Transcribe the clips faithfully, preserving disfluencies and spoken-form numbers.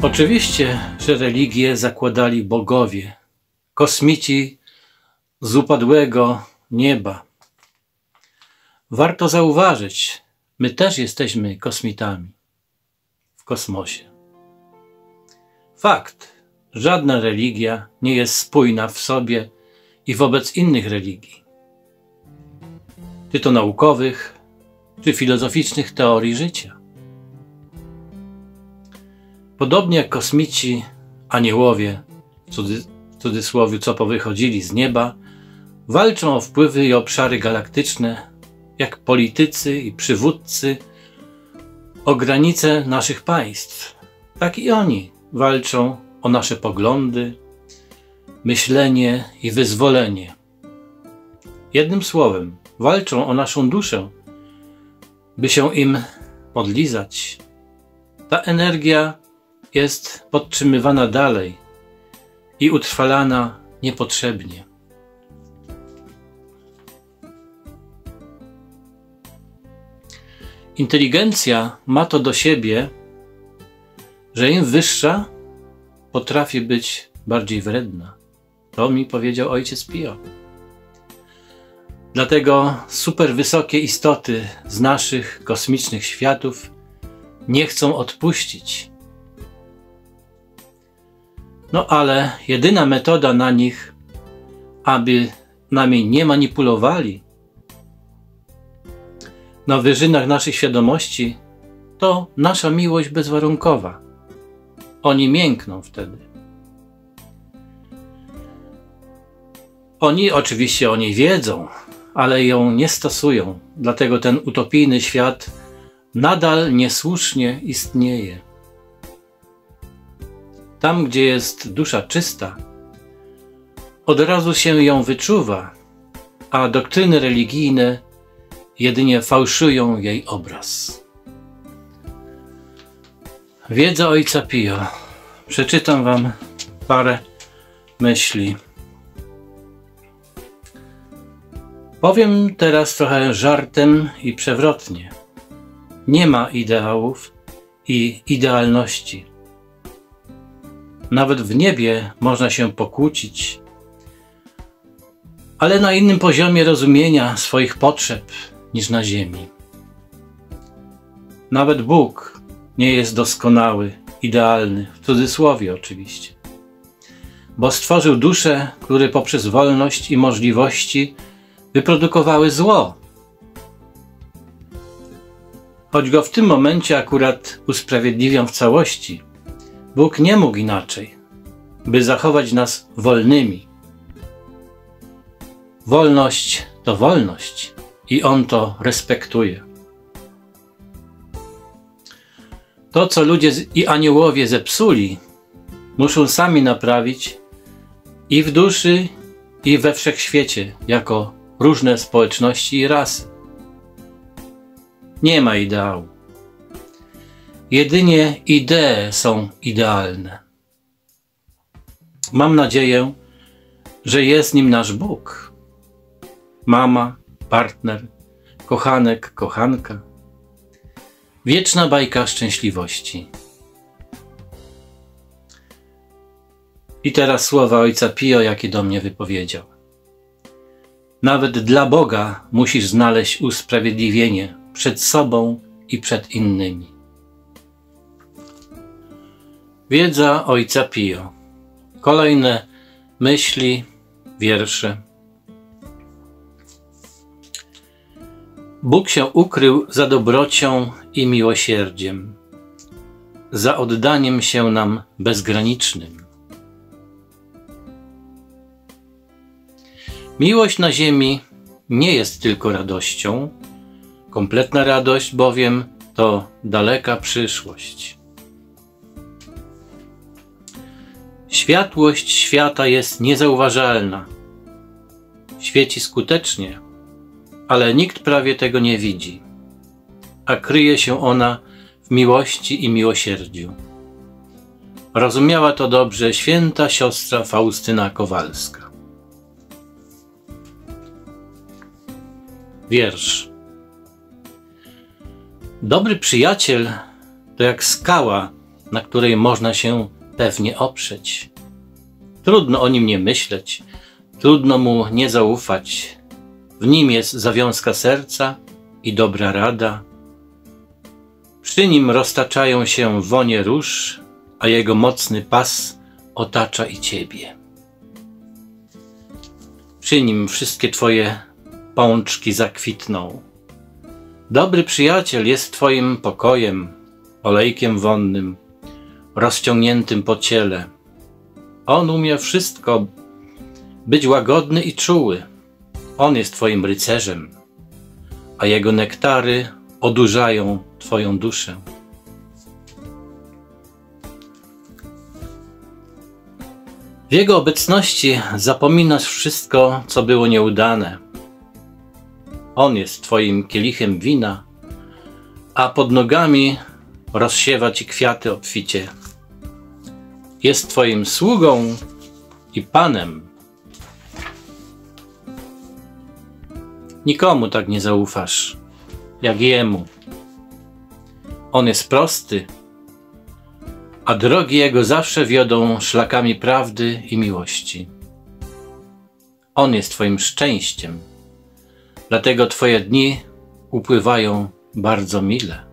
Oczywiście, że religie zakładali bogowie, kosmici z upadłego nieba. Warto zauważyć, my też jesteśmy kosmitami w kosmosie. Fakt, żadna religia nie jest spójna w sobie i wobec innych religii, czy to naukowych, czy filozoficznych teorii życia. Podobnie jak kosmici, aniołowie, w, cudzy, w cudzysłowie, co powychodzili z nieba, walczą o wpływy i obszary galaktyczne, jak politycy i przywódcy o granice naszych państw. Tak i oni walczą o nasze poglądy, myślenie i wyzwolenie. Jednym słowem, walczą o naszą duszę, by się im podlizać. Ta energia jest podtrzymywana dalej i utrwalana niepotrzebnie. Inteligencja ma to do siebie, że im wyższa, potrafi być bardziej wredna. To mi powiedział ojciec Pio. Dlatego super wysokie istoty z naszych kosmicznych światów nie chcą odpuścić. No ale jedyna metoda na nich, aby nami nie manipulowali na wyżynach naszej świadomości, to nasza miłość bezwarunkowa. Oni miękną wtedy. Oni oczywiście o niej wiedzą, ale ją nie stosują. Dlatego ten utopijny świat nadal niesłusznie istnieje. Tam, gdzie jest dusza czysta, od razu się ją wyczuwa, a doktryny religijne jedynie fałszują jej obraz. Wiedza ojca Pio. Przeczytam wam parę myśli. Powiem teraz trochę żartem i przewrotnie. Nie ma ideałów i idealności. Nawet w niebie można się pokłócić, ale na innym poziomie rozumienia swoich potrzeb niż na ziemi. Nawet Bóg nie jest doskonały, idealny, w cudzysłowie oczywiście, bo stworzył dusze, które poprzez wolność i możliwości wyprodukowały zło. Choć go w tym momencie akurat usprawiedliwiam w całości, Bóg nie mógł inaczej, by zachować nas wolnymi. Wolność to wolność i On to respektuje. To, co ludzie i aniołowie zepsuli, muszą sami naprawić i w duszy, i we wszechświecie, jako różne społeczności i rasy. Nie ma ideału. Jedynie idee są idealne. Mam nadzieję, że jest nim nasz Bóg. Mama, partner, kochanek, kochanka. Wieczna bajka szczęśliwości. I teraz słowa ojca Pio, jakie do mnie wypowiedział. Nawet dla Boga musisz znaleźć usprawiedliwienie przed sobą i przed innymi. Wiedza ojca Pio. Kolejne myśli, wiersze. Bóg się ukrył za dobrocią i miłosierdziem, za oddaniem się nam bezgranicznym. Miłość na ziemi nie jest tylko radością, kompletna radość bowiem to daleka przyszłość. Światłość świata jest niezauważalna. Świeci skutecznie, ale nikt prawie tego nie widzi, a kryje się ona w miłości i miłosierdziu. Rozumiała to dobrze święta siostra Faustyna Kowalska. Wiersz. Dobry przyjaciel to jak skała na której można się pewnie oprzeć. Trudno o nim nie myśleć, trudno mu nie zaufać. W nim jest zawiązka serca i dobra rada. Przy nim roztaczają się wonie róż, a jego mocny pas otacza i ciebie. Przy nim wszystkie twoje pączki zakwitną. Dobry przyjaciel jest twoim pokojem, olejkiem wonnym, rozciągniętym po ciele. On umie wszystko, być łagodny i czuły. On jest twoim rycerzem, a jego nektary odurzają twoją duszę. W jego obecności zapominasz wszystko, co było nieudane. On jest twoim kielichem wina, a pod nogami rozsiewa ci kwiaty obficie. Jest twoim sługą i panem. Nikomu tak nie zaufasz, jak jemu. On jest prosty, a drogi jego zawsze wiodą szlakami prawdy i miłości. On jest twoim szczęściem, dlatego twoje dni upływają bardzo mile.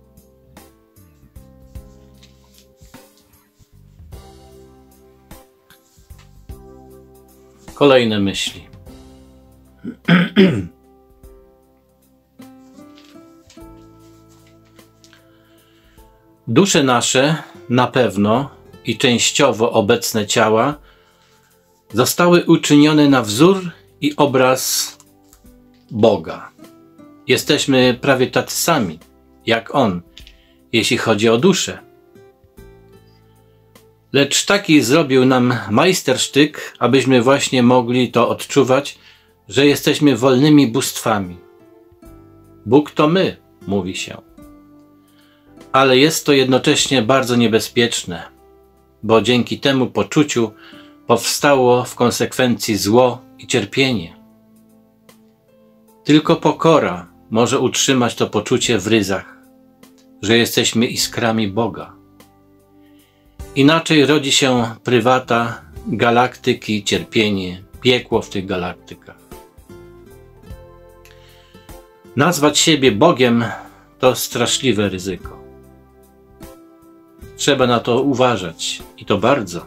Kolejne myśli. Dusze nasze na pewno i częściowo obecne ciała zostały uczynione na wzór i obraz Boga. Jesteśmy prawie tacy sami jak On, jeśli chodzi o duszę. Lecz taki zrobił nam majstersztyk, abyśmy właśnie mogli to odczuwać, że jesteśmy wolnymi bóstwami. Bóg to my, mówi się. Ale jest to jednocześnie bardzo niebezpieczne, bo dzięki temu poczuciu powstało w konsekwencji zło i cierpienie. Tylko pokora może utrzymać to poczucie w ryzach, że jesteśmy iskrami Boga. Inaczej rodzi się prywata, galaktyki, cierpienie, piekło w tych galaktykach. Nazwać siebie Bogiem to straszliwe ryzyko. Trzeba na to uważać i to bardzo.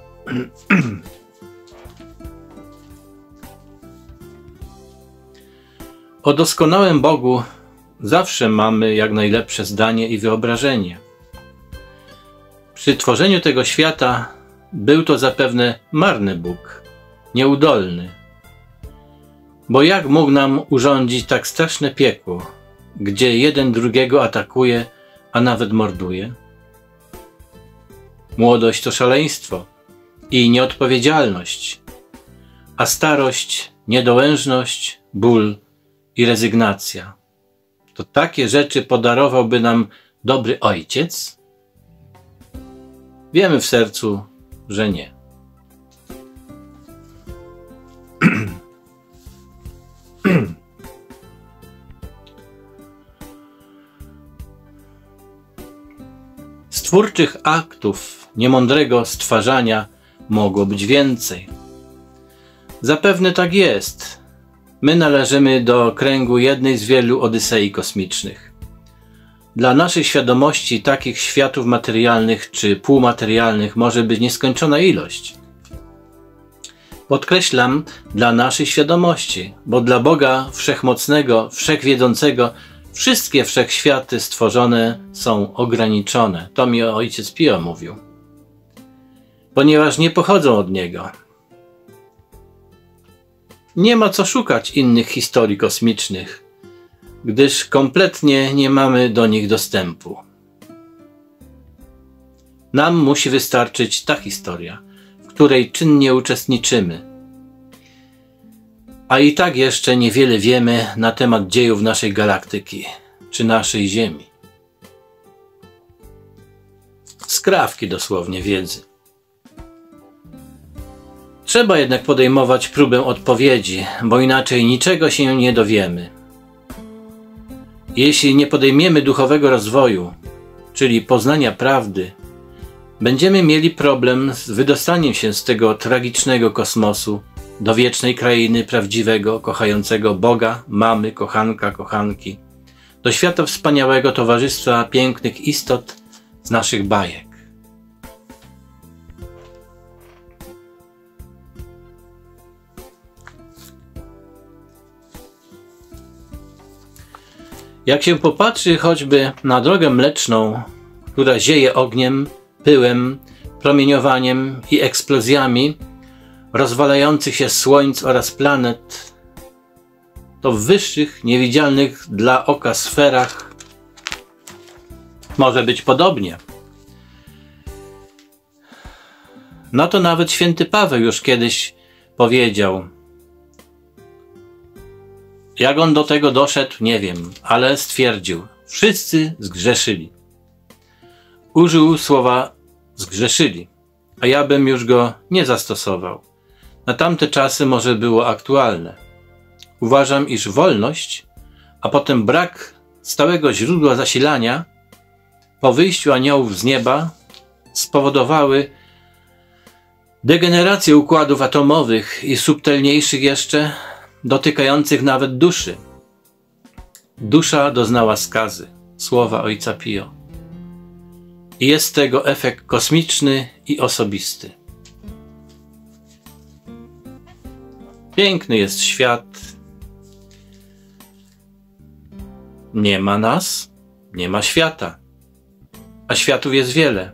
O doskonałym Bogu zawsze mamy jak najlepsze zdanie i wyobrażenie. Przy tworzeniu tego świata był to zapewne marny Bóg, nieudolny. Bo jak mógł nam urządzić tak straszne piekło, gdzie jeden drugiego atakuje, a nawet morduje? Młodość to szaleństwo i nieodpowiedzialność, a starość, niedołężność, ból i rezygnacja. To takie rzeczy podarowałby nam dobry ojciec? Wiemy w sercu, że nie. Stwórczych aktów niemądrego stwarzania mogło być więcej. Zapewne tak jest. My należymy do kręgu jednej z wielu odysei kosmicznych. Dla naszej świadomości takich światów materialnych czy półmaterialnych może być nieskończona ilość. Podkreślam, dla naszej świadomości, bo dla Boga Wszechmocnego, Wszechwiedzącego wszystkie wszechświaty stworzone są ograniczone. To mi ojciec Pio mówił. Ponieważ nie pochodzą od Niego. Nie ma co szukać innych historii kosmicznych, gdyż kompletnie nie mamy do nich dostępu. Nam musi wystarczyć ta historia, w której czynnie uczestniczymy. A i tak jeszcze niewiele wiemy na temat dziejów naszej galaktyki, czy naszej Ziemi. Skrawki dosłownie wiedzy. Trzeba jednak podejmować próbę odpowiedzi, bo inaczej niczego się nie dowiemy. Jeśli nie podejmiemy duchowego rozwoju, czyli poznania prawdy, będziemy mieli problem z wydostaniem się z tego tragicznego kosmosu do wiecznej krainy prawdziwego, kochającego Boga, mamy, kochanka, kochanki, do świata wspaniałego towarzystwa pięknych istot z naszych bajek. Jak się popatrzy choćby na drogę mleczną, która zieje ogniem, pyłem, promieniowaniem i eksplozjami rozwalających się słońc oraz planet, to w wyższych, niewidzialnych dla oka sferach może być podobnie. No to nawet święty Paweł już kiedyś powiedział. Jak on do tego doszedł, nie wiem, ale stwierdził: wszyscy zgrzeszyli. Użył słowa zgrzeszyli, a ja bym już go nie zastosował. Na tamte czasy może było aktualne. Uważam, iż wolność, a potem brak stałego źródła zasilania po wyjściu aniołów z nieba spowodowały degenerację układów atomowych i subtelniejszych jeszcze, dotykających nawet duszy. Dusza doznała skazy, słowa ojca Pio. I jest tego efekt kosmiczny i osobisty. Piękny jest świat. Nie ma nas, nie ma świata. A światów jest wiele.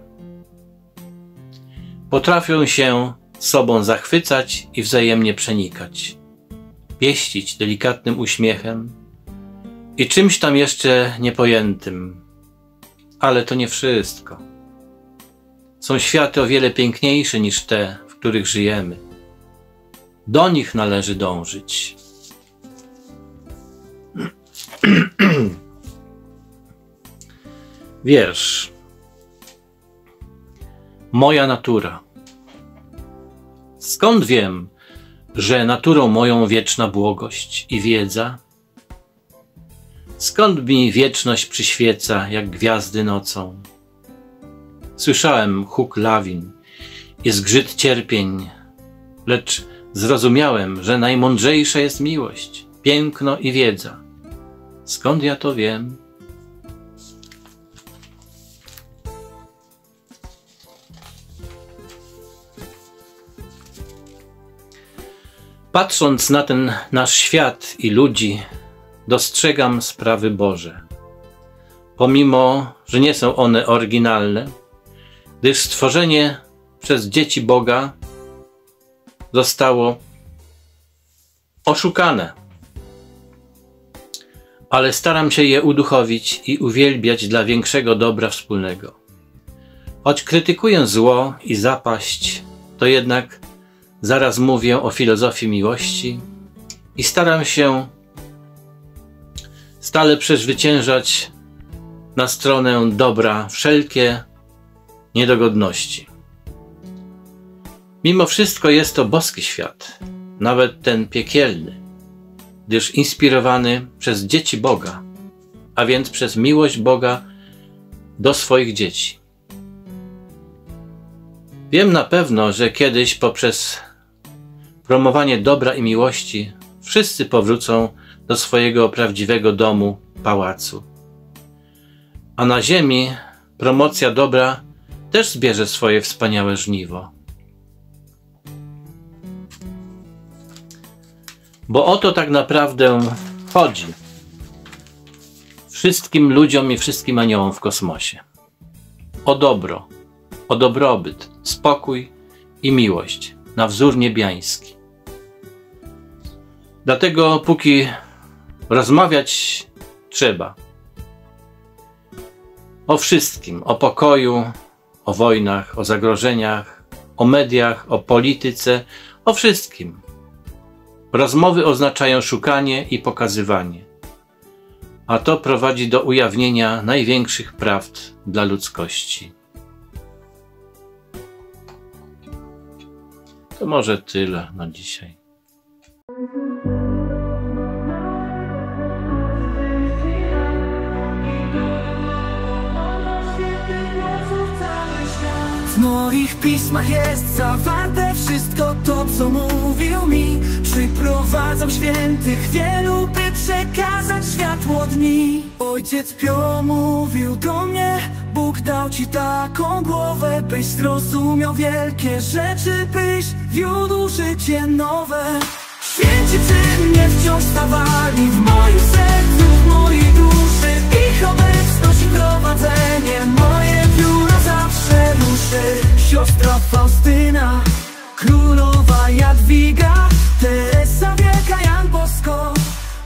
Potrafią się sobą zachwycać i wzajemnie przenikać. Pieścić delikatnym uśmiechem i czymś tam jeszcze niepojętym. Ale to nie wszystko. Są światy o wiele piękniejsze niż te, w których żyjemy. Do nich należy dążyć. Wiersz. Moja natura. Skąd wiem, że naturą moją wieczna błogość i wiedza? Skąd mi wieczność przyświeca, jak gwiazdy nocą? Słyszałem huk lawin i zgrzyt cierpień, lecz zrozumiałem, że najmądrzejsza jest miłość, piękno i wiedza. Skąd ja to wiem? Patrząc na ten nasz świat i ludzi, dostrzegam sprawy Boże. Pomimo, że nie są one oryginalne, gdyż stworzenie przez dzieci Boga zostało oszukane. Ale staram się je uduchowić i uwielbiać dla większego dobra wspólnego. Choć krytykuję zło i zapaść, to jednak zaraz mówię o filozofii miłości i staram się stale przezwyciężać na stronę dobra wszelkie niedogodności. Mimo wszystko jest to boski świat, nawet ten piekielny, gdyż inspirowany przez dzieci Boga, a więc przez miłość Boga do swoich dzieci. Wiem na pewno, że kiedyś poprzez promowanie dobra i miłości wszyscy powrócą do swojego prawdziwego domu, pałacu. A na ziemi promocja dobra też zbierze swoje wspaniałe żniwo. Bo o to tak naprawdę chodzi wszystkim ludziom i wszystkim aniołom w kosmosie. O dobro, o dobrobyt, spokój i miłość na wzór niebiański. Dlatego póki rozmawiać trzeba o wszystkim, o pokoju, o wojnach, o zagrożeniach, o mediach, o polityce, o wszystkim. Rozmowy oznaczają szukanie i pokazywanie, a to prowadzi do ujawnienia największych prawd dla ludzkości. To może tyle na dzisiaj. W moich pismach jest zawarte wszystko to, co mówił mi. Przyprowadzam świętych wielu, by przekazać światło dni. Ojciec Pio mówił do mnie: Bóg dał ci taką głowę, byś zrozumiał wielkie rzeczy, byś wiódł życie nowe. Święci przy mnie wciąż stawali w moim sercu, w mojej duszy. Ich obecność i prowadzenie moje pióro zawsze ruszy. Siostra Faustyna, królowa Jadwiga, Teresa Wielka, Jan Bosko,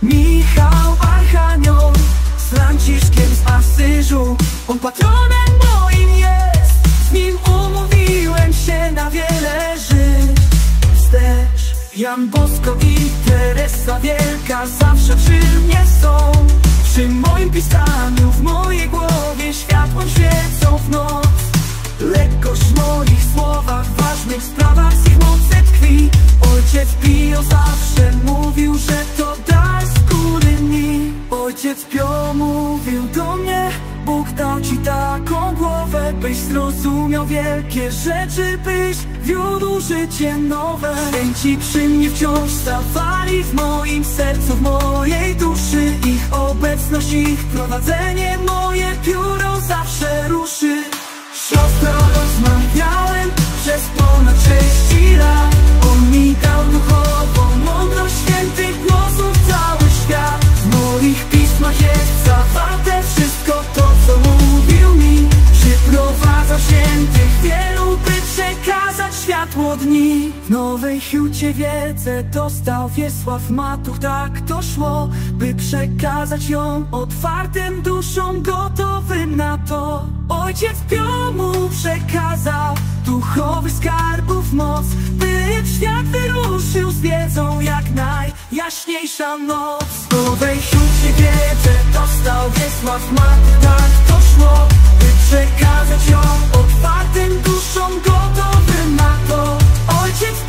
Michał Archanioł, z Franciszkiem z Asyżu. On patronem moim jest, z nim umówiłem się na wiele żyć. Wstecz, Jan Bosko i Teresa Wielka zawsze przy mnie są. Przy moim pisaniu, w mojej głowie światłem świecą w noc. Lekkość w moich słowach, w ważnych sprawach z ich mocy tkwi. Ojciec Pio zawsze mówił, że to dar z góry mi. Ojciec Pio mówił do mnie: Bóg dał ci taką głowę, byś zrozumiał wielkie rzeczy, byś wiódł życie nowe. Święci przy mnie wciąż stawali w moim sercu, w mojej duszy. Ich obecność, ich prowadzenie moje pióro zawsze ruszy. Siostrą rozmawiałem przez ponad sześć lat. On mi dał duchową mądrość, świętych głosów cały świat. W moich pismach jest zawarte wszystko to, co mówił mi. Przyprowadzał świętych wielu, by przekazać światło dni. W Nowej Hucie wiedzę dostał Wiesław Matuch, tak to szło, by przekazać ją otwartym duszom, gotowym na to. Ojciec Pio mu przekazał duchowych skarbów moc, by w świat wyruszył z wiedzą jak najjaśniejsza noc. W Nowej Hucie wiedzę dostał Wiesław Matuch, tak to szło, by przekazać ją otwartym duszom, gotowym na to. Ojciec